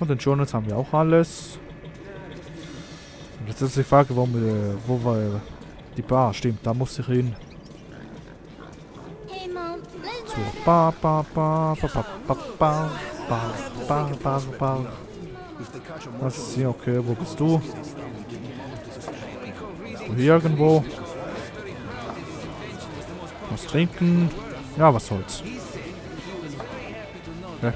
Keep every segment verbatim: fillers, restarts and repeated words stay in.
Und den Journals haben wir auch alles. Und jetzt ist die Frage, wo wir, wo wir die Bar, stimmt, da muss ich hin. So, ba, ba, ba, ba, ba, ba, ba, ba, ba, ba, ba. Was ist hier? Okay, wo bist du? Bist du hier irgendwo? Was trinken? Ja, was soll's. Okay.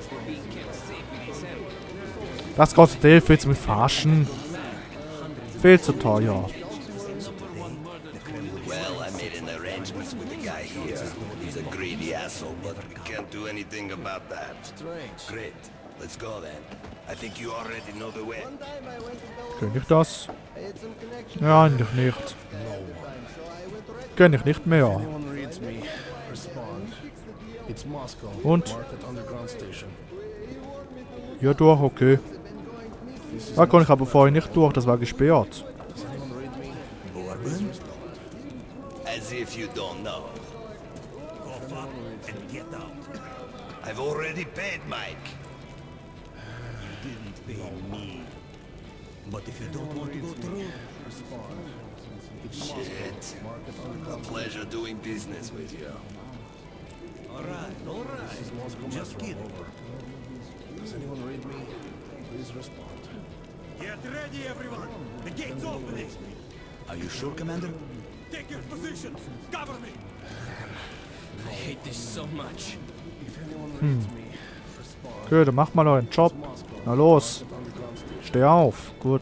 Das kostet Hilfe, jetzt mit verarschen. Viel zu teuer. Well, I made an arrangements with the guy here. He's a greedy asshole, but we can't do anything about that. Great. Let's go then. I think you already know the way. Kenn ich das? Ja, eigentlich nicht. Kenn ich nicht mehr. Und? Hier durch, okay. Da kann ich aber vorher nicht durch, das war gesperrt. As if you don't know. Cough up and get out. I've already paid Mike. You didn't pay me. But if you don't want to go through... Shit. A pleasure doing business with you. Alright, alright. Just kidding. Does anyone read me? Please respond. Get ready, everyone! The gate's opening! Are you sure, Commander? Take your positions! Cover me! I hate this so much. Hm. Okay, dann macht mal euren Job. Na los. Steh auf. Gut.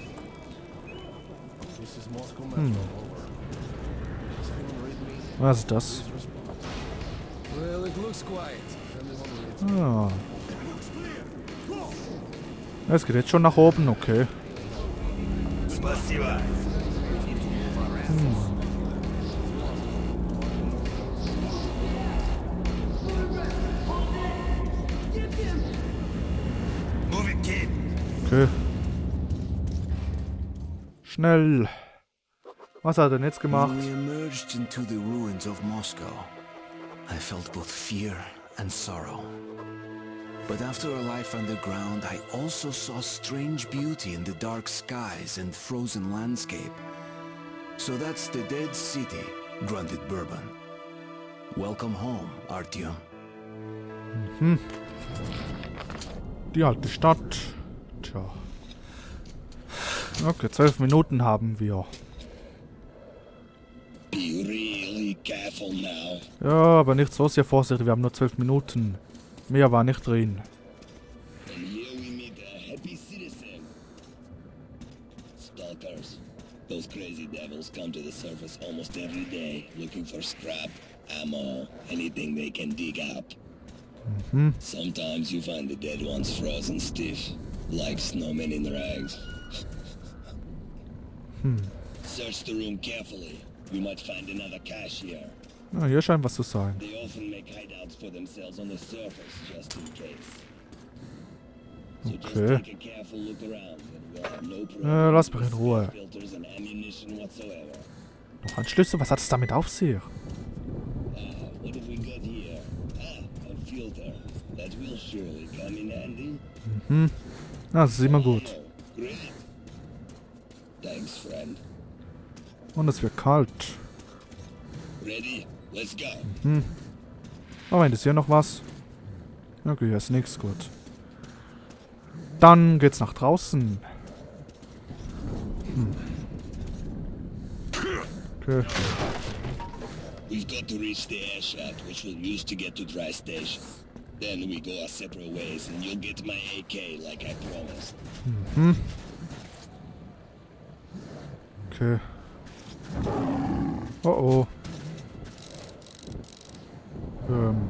Hm. Was ist das? Ah. Es geht jetzt schon nach oben, okay. Hm. Okay. Schnell. Was hat er denn jetzt gemacht? When we emerged into the ruins of Moscow, I felt both fear and sorrow. But after a life underground, I also saw strange beauty in the dark skies and frozen landscape. So that's the dead city, grunted Bourbon. Welcome home, Artyom. Mhm. Die alte Stadt. Tja. Okay, zwölf Minuten haben wir. Be really careful now. Ja, aber nicht so sehr vorsichtig. Wir haben nur zwölf Minuten. Mehr war nicht drin. And here we meet a happy citizen. Stalkers. Those crazy devils come to the surface almost every day, looking for scrap, ammo, anything they can dig up. Mhm. Sometimes you find the dead ones frozen stiff, like snowmen in rags. Hm. Search the room carefully. We might find another cache here. Ja, hier scheint was zu sein. They often make hideouts for themselves on the surface, just in case. So Okay. just take a careful look around, and we'll have no problem Äh, lass mich with in Ruhe. filters and ammunition whatsoever. Noch ein Schlüssel? Was hat es damit auf sich? Ah, what have we got here? Ah, a filter. That will surely come in handy. Mhm. Ja, das ist immer gut. Oh, great. Thanks, friend. Und es wird kalt. Ready? Let's go. Mhm. Moment, ist hier noch was? Okay, hier ist nichts. Gut. Dann geht's nach draußen. Hm. Okay. We've got to reach the air shaft, which we'll use to get to Dry Station. Then we go our separate ways, and you'll get my A K like I promised. Mhm. Okay. Oh oh. Ähm.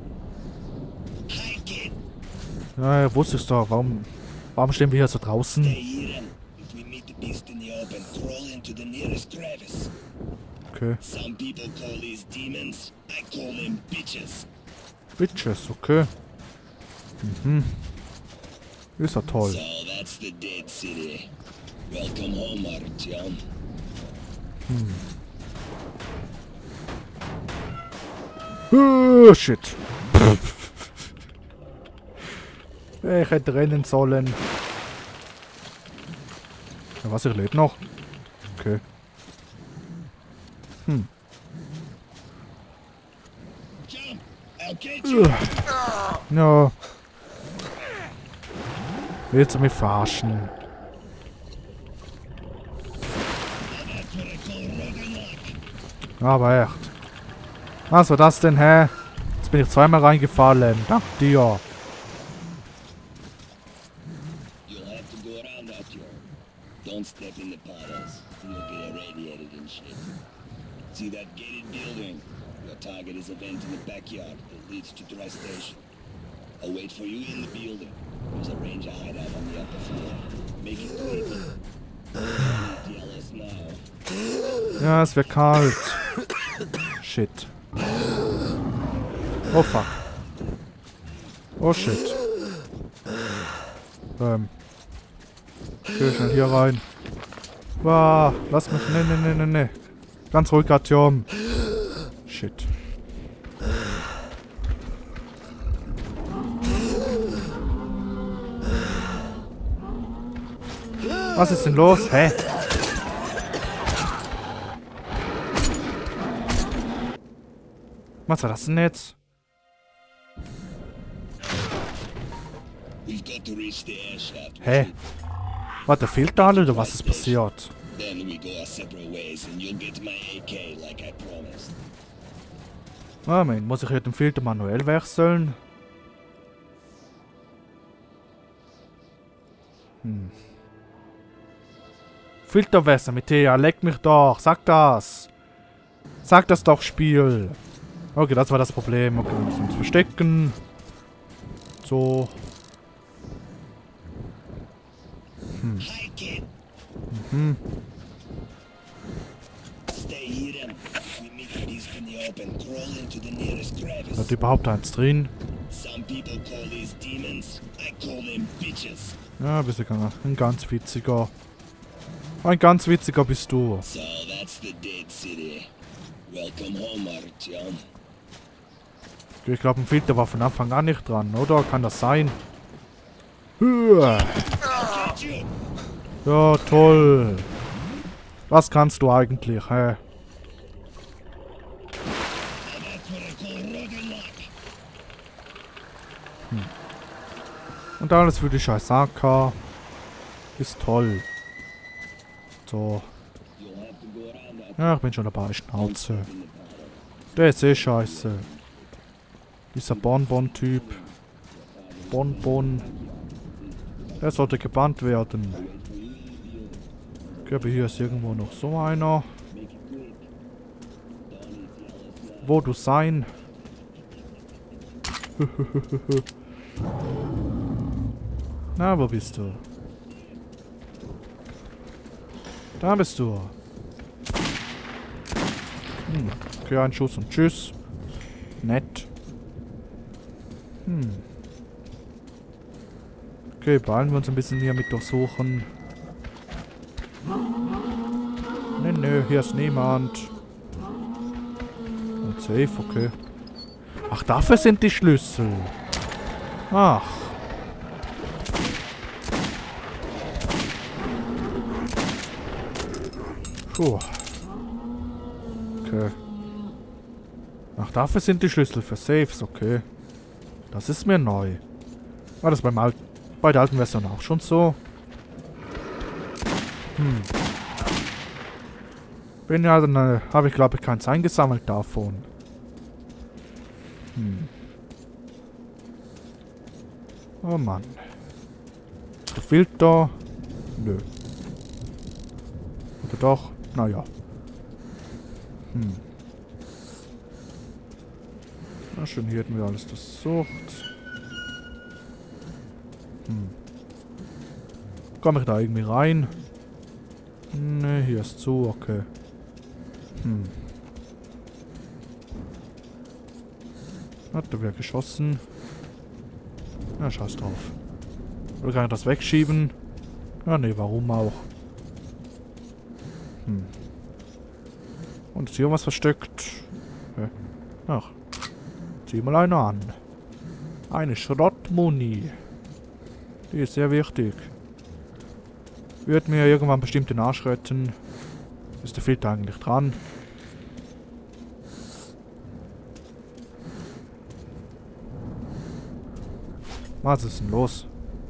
Hi, kid. Ja, wusste ich doch. Warum, warum stehen wir hier so draußen? Stay here, and if we meet the beast in the open, crawl into the nearest crevice. Okay. Some people call these demons. I call them bitches. Bitches, okay. Mhm. Ist ja toll. So that's the dead city. Welcome home, Artyom. Hm. Oh, shit. Ich hätte rennen sollen. Ja, was, ich lebe noch? Okay. Hm. Ja. Willst du mich verarschen? Aber echt. Was war das denn, hä? Jetzt bin ich zweimal reingefallen. Dank dir. You'll have to go around that door. Don't step in the puddles. You'll get irradiated and shit. See that gated building? Your target is a vent in the backyard that leads to the rest station. I'll wait for you in the building. There's a ranger hideout on the upper floor. Make it quick. Tell us now. Ja, es wird kalt. Shit. Oh fuck. Oh shit. Ähm. Geh schnell hier rein. Wow, lass mich. Ne, ne, ne, ne, ne. Ganz ruhig, Artyom. Shit. Was ist denn los? Hä? Was war das denn jetzt? We've got to reach the air shaft. Hä? Warte, fehlt da alle oder was ist passiert? Then we go our separate ways and you'll get my A K like I promised. Moment, muss ich hier den Filter manuell wechseln? Hm. Filterwässer mit Thea, leck mich doch, sag das! Sag das doch, Spiel! Okay, das war das Problem. Okay, wir müssen uns verstecken. So. Hm. Hi, kid. Mhm. Stay hidden. We meet these in the open. Crawl into the nearest crevice. Hat überhaupt eins drin? Some people call these demons. I call them bitches. Ja, bist du gar ein ganz witziger. Ein ganz witziger bist du. So that's the dead city. Welcome home, Artyom. Ich glaube, ein Filter war von Anfang an nicht dran, oder? Kann das sein? Hua. Ja, toll. Was kannst du eigentlich, hä? Hm. Und alles für die scheiß A K. Ist toll. So. Ja, ich bin schon dabei, Schnauze. Der ist eh scheiße. Dieser Bonbon-Typ. Bonbon. Der sollte gebannt werden. Okay, aber hier ist irgendwo noch so einer. Wo du sein? Na, wo bist du? Da bist du. Hm. Okay, ein Schuss und tschüss. Nett. Hm. Okay, beeilen wir uns ein bisschen hier mit durchsuchen. Ne, ne, hier ist niemand. Und safe, okay. Ach, dafür sind die Schlüssel. Ach. Puh. Okay. Ach, dafür sind die Schlüssel für Safes, okay. Das ist mir neu. War das beim Al bei der alten Version auch schon so? Hm. Bin ja, dann äh, habe ich glaube ich keins eingesammelt davon. Hm. Oh Mann. Der Filter. Nö. Oder doch? Naja. Hm. Na schön, hier hätten wir alles durchsucht. Hm. Komme ich da irgendwie rein? Ne, hier ist zu, okay. Hm. Hat da wieder geschossen. Na, scheiß drauf. Oder kann ich das wegschieben? Ja, ne, warum auch? Hm. Und ist hier was versteckt? Okay. Ach. Zieh mal eine an. Eine Schrottmuni. Die ist sehr wichtig. Wird mir irgendwann bestimmt den Arsch retten. Ist der Filter eigentlich dran? Was ist denn los?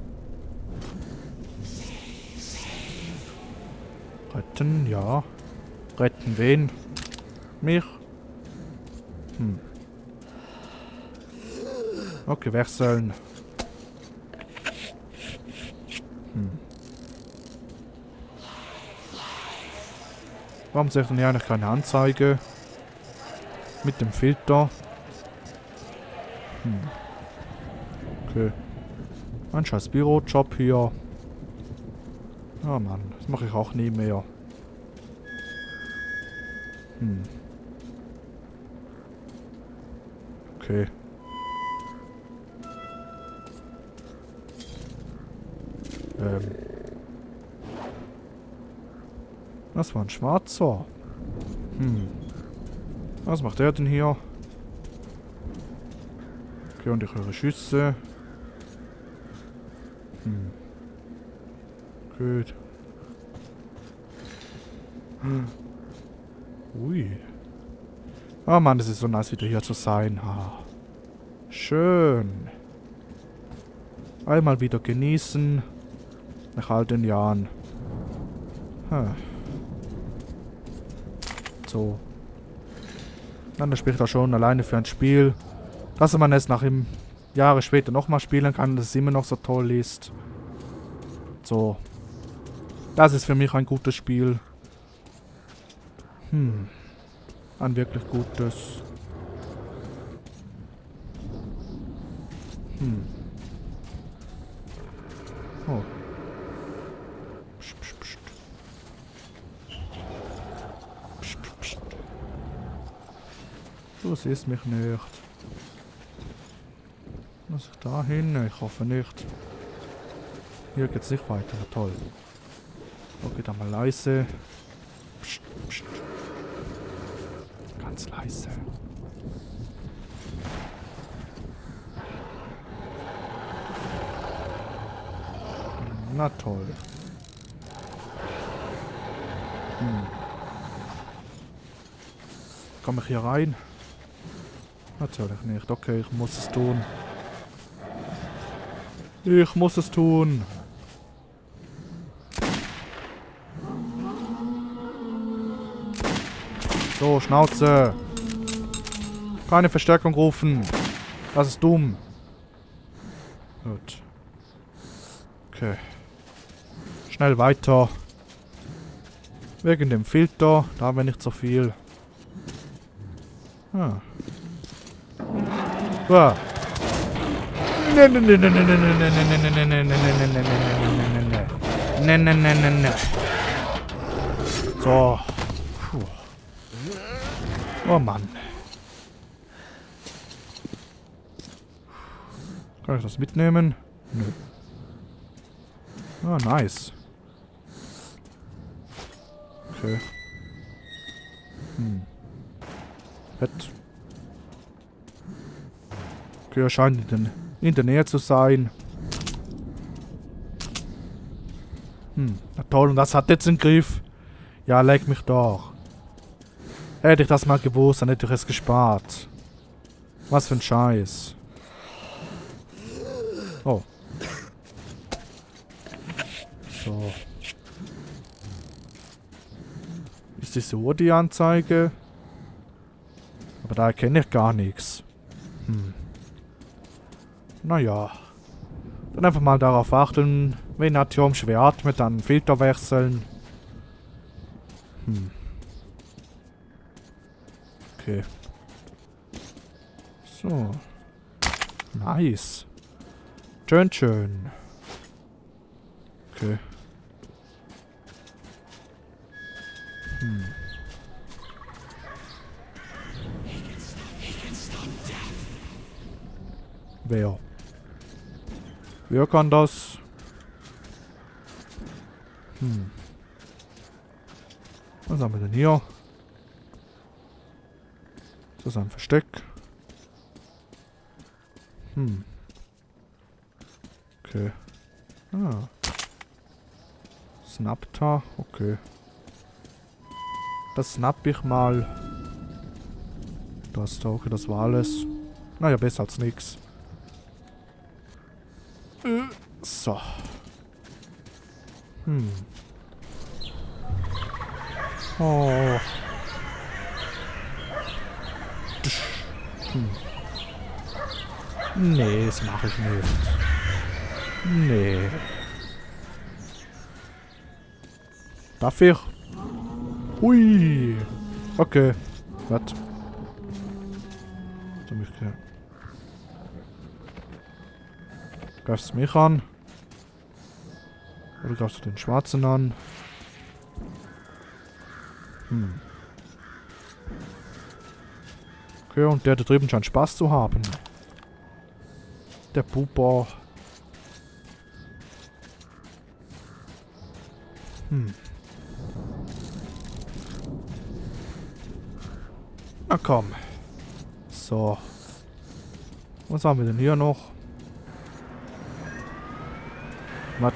Retten, ja. Retten wen? Mich? Hm. Okay, wechseln. Hm. Warum sehe ich denn hier eigentlich keine Anzeige? Mit dem Filter. Hm. Okay. Ein scheiß Bürojob hier. Ja, Mann. Das mache ich auch nie mehr. Hm. Okay. Ähm. Das war ein Schwarzer. Hm. Was macht er denn hier? Okay, und ich höre Schüsse. Hm. Gut. Hm. Ui. Oh Mann, es ist so nice, wieder hier zu sein. Ah. Schön. Einmal wieder genießen. Nach all den Jahren. Hm. So. Dann spricht er schon alleine für ein Spiel, dass man es nach ihm Jahre später nochmal spielen kann, dass es immer noch so toll ist. So. Das ist für mich ein gutes Spiel. Hm. Ein wirklich gutes. Hm. Oh. Psst, psst, psst. Psst, psst, psst. Du siehst mich nicht. Muss ich da hin? Ich hoffe nicht. Hier geht's nicht weiter. Toll. Okay, dann mal leise. Psst, psst. Ganz leise. Na toll. Hm. Komme ich hier rein? Natürlich nicht. Okay, ich muss es tun. Ich muss es tun. So, Schnauze. Keine Verstärkung rufen. Das ist dumm. Gut. Okay. Schnell weiter. Wegen dem Filter. Da haben wir nicht so viel. Ah. Ah. Ne, ne, ne, ne, ne, ne, ne, ne, ne, ne, ne, ne, ne, ne, ne, ne, ne, ne. So. Puh. Oh Mann. Kann ich das mitnehmen? Nö. Ah, nice. Okay. Hm. Bett. Okay, er scheint in, den, in der Nähe zu sein. Hm, na toll, und das hat jetzt einen Griff. Ja, leg mich doch. Hätte ich das mal gewusst, dann hätte ich es gespart. Was für ein Scheiß. Oh. So. Ist das so die Anzeige? Aber da erkenne ich gar nichts. Hm. Naja. Dann einfach mal darauf achten, wenn Atom schwer atmet, dann Filter wechseln. Hm. Okay. So. Nice. Schön, schön. Okay. Hm. Wer? Wer kann das? Hm. Was haben wir denn hier? Das ist ein Versteck. Hm. Okay. Ah. Snapta, okay. Das snapp ich mal. Das da, okay, das war alles. Naja, besser als nix. Äh, so. Hm. Oh. Hm. Nee, das mache ich nicht. Nee. Darf ich? Hui. Okay. Was? So mich klar. Greifst du mich an? Oder greifst du den Schwarzen an? Hm. Okay, und der da drüben scheint Spaß zu haben. Der Pupa. Hm. Na komm. So. Was haben wir denn hier noch? Was?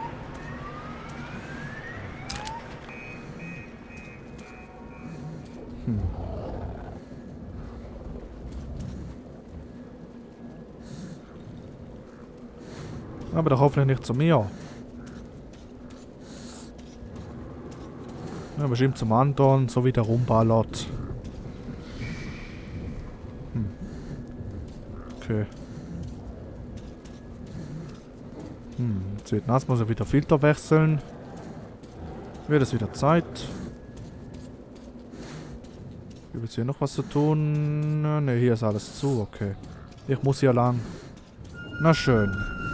Hm. Aber doch hoffentlich nicht zu mir. Ja, bestimmt zum anderen, so wie der rumballert. Hm. Okay. Hm, jetzt wird nass, muss er wieder Filter wechseln. Wird es wieder Zeit. Gibt es hier noch was zu tun? Ne, hier ist alles zu, okay. Ich muss hier lang. Na schön.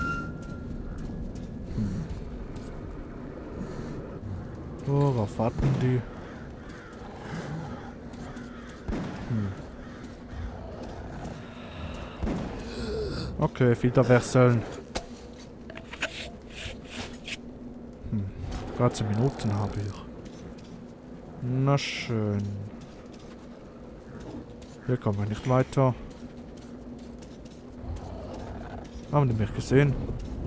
Worauf warten die? Hm. Okay, Filter wechseln. Hm. dreizehn Minuten habe ich. Na schön. Hier kommen wir nicht weiter. Haben die mich gesehen?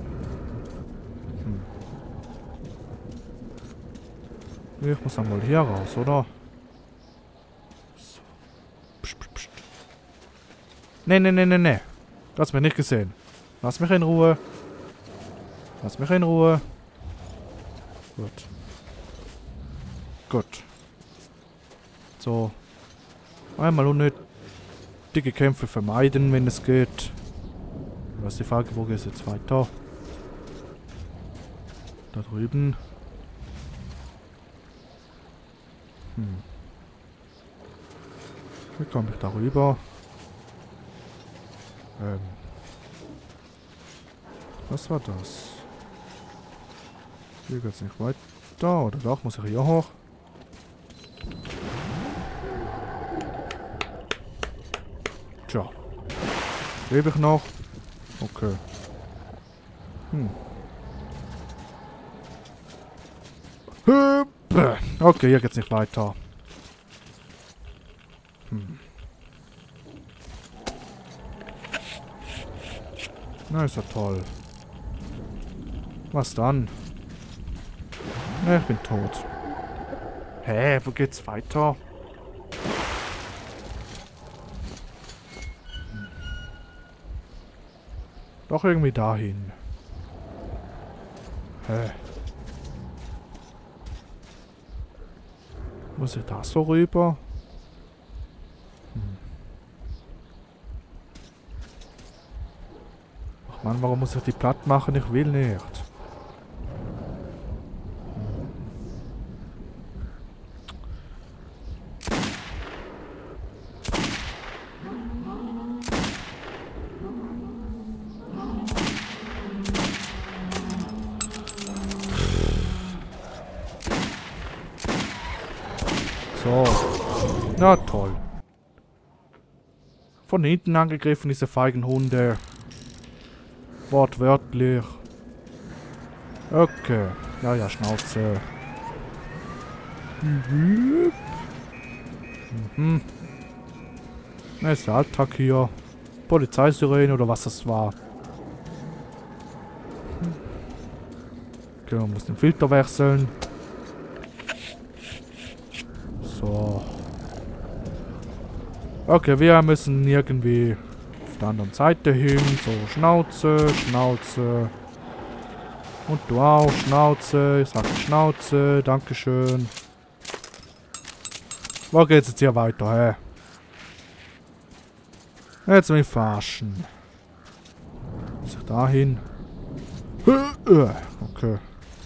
Ich muss einmal hier raus, oder? So. Psst, psst, psst. Nee, nee, nee, nee, nee. Du hast mich nicht gesehen. Lass mich in Ruhe. Lass mich in Ruhe. Gut. Gut. So. Einmal unnötige Kämpfe vermeiden, wenn es geht. Was ist die Frage, wo geht es jetzt weiter? Da drüben. Hm. Wie komme ich darüber? Ähm. Was war das? Hier geht's nicht weiter. Oder doch? Muss ich hier hoch? Tja. Lebe ich noch? Okay. Hm. Okay, hier geht's nicht weiter. Hm. Na, ist ja toll. Was dann? Na, ich bin tot. Hä, wo geht's weiter? Hm. Doch irgendwie dahin. Hä? Muss ich da so rüber? Hm. Ach Mann, warum muss ich die platt machen? Ich will nicht. So. Na toll. Von hinten angegriffen, diese feigen Hunde. Wortwörtlich. Okay. Ja, ja, Schnauze. Mhm. Mhm. Na, ist der Alltag hier. Polizeisirene oder was das war. Okay, man muss den Filter wechseln. So. Okay, wir müssen irgendwie auf der anderen Seite hin. So, Schnauze, Schnauze. Und du auch, Schnauze. Ich sag Schnauze, dankeschön. Wo geht's jetzt hier weiter, hä? Jetzt mich verarschen. Muss ich da hin? Okay.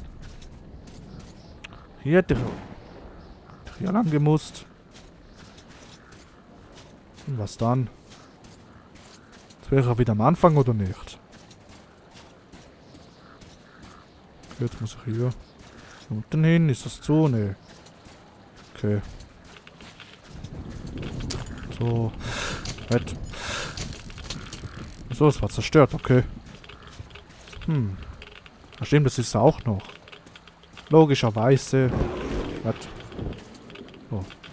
Hier hätte ich hier lang gemusst. Und was dann? Jetzt wäre er wieder am Anfang oder nicht? Okay, jetzt muss ich hier unten hin. Ist das zu? Nee. Okay. So. Halt. So, es war zerstört, okay. Hm. Ach stimmt, das ist auch noch. Logischerweise. Was? Oh,